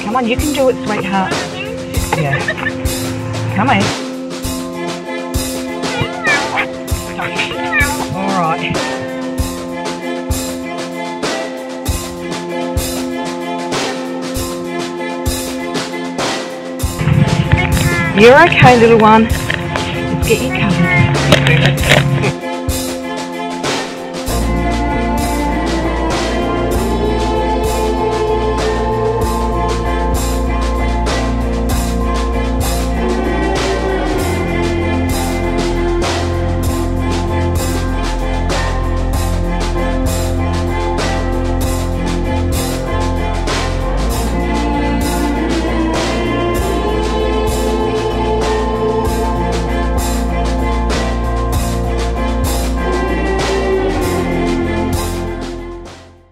Come on, you can do it, sweetheart. Yeah. Come on. All right. You're okay, little one. Let's get you covered.